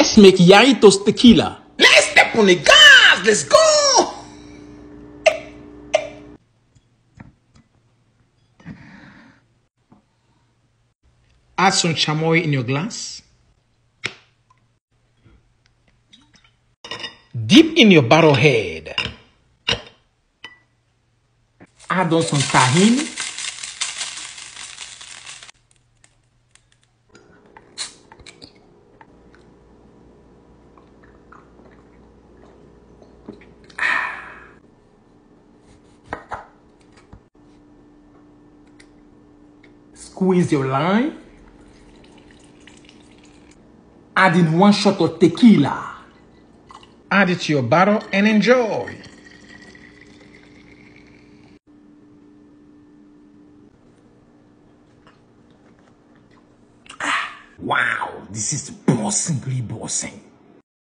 Let's make Jarritos tequila. Let's step on the gas. Let's go. Add some chamoy in your glass. Dip in your bottle head. Add on some tahini. Squeeze your lime. Add in 1 shot of tequila. Add it to your bottle and enjoy. Wow, this is bossingly bossing.